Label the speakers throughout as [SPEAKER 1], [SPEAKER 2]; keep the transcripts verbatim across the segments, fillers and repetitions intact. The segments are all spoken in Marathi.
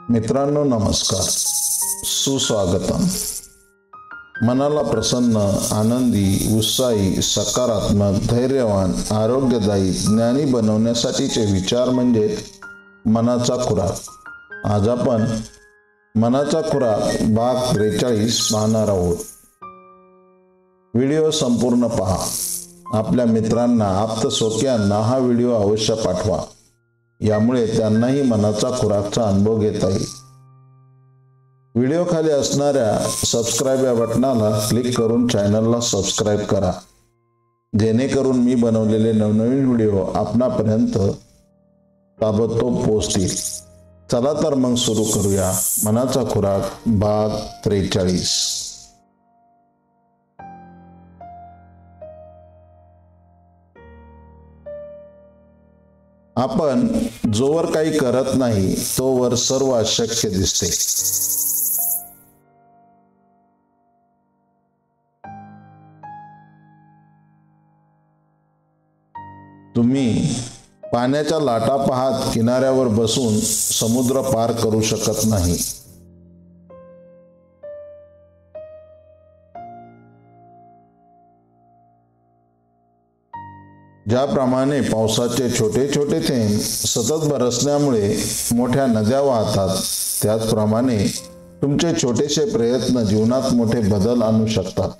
[SPEAKER 1] मित्रांनो नमस्कार, सुस्वागतम। मनाला प्रसन्न, आनंदी, उत्साही, सकारात्मक, धैर्यवान, आरोग्यदायी, ज्ञानी बनवण्यासाठीचे विचार म्हणजे मनाचा खुराक। आज आपण मनाचा खुराक भाग त्रेचाळीस पाहणार आहोत। व्हिडिओ संपूर्ण पहा। आपल्या मित्रांना, आप्तस्वकीयांना हा व्हिडिओ अवश्य पाठवा, यामुळे त्यांनाही मनाचा खुराकचा अनुभव घेता येईल। व्हिडिओ खाली असणाऱ्या सबस्क्राईब या बटनाला क्लिक करून चॅनलला सबस्क्राईब करा, जेणेकरून मी बनवलेले नवनवीन व्हिडिओ आपणापर्यंत ताबडतोब पोहोचतील। चला तर मग सुरू करूया मनाचा खुराक भाग त्रेचाळीस। आपण जोवर काही करत नाही तोवर सर्व अशक्य दिसते। तुम्ही पाण्याच्या लाटा पाहत किनाऱ्यावर बसून समुद्र पार करू शकत नाही। ज्याप्रमाणे पावसाचे छोटे छोटे थेंब सतत बरसण्यामुळे मोठ्या नद्या वाहतात, त्याचप्रमाणे तुमचे छोटेसे प्रयत्न जीवनात मोठे बदल आणू शकतात।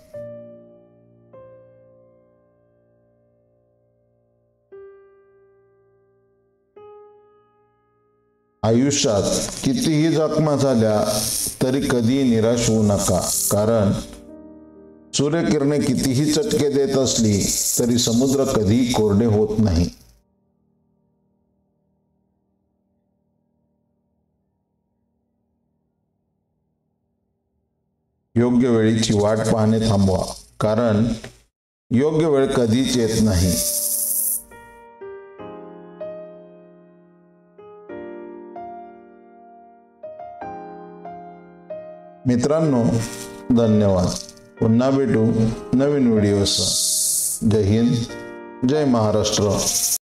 [SPEAKER 1] आयुष्यात कितीही जखमा झाल्या तरी कधी निराश होऊ नका, कारण सूर्यकिरणे कितीही चटके देत असली तरी समुद्र कधी कोरडे होत नाही। योग्य वेळीची वाट पाहणे थांबवा, कारण योग्य वेळ कधीच येत नाही। मित्रांनो धन्यवाद। पुन्हा भेटू नवीन व्हिडिओसह। जय हिंद, जय महाराष्ट्र।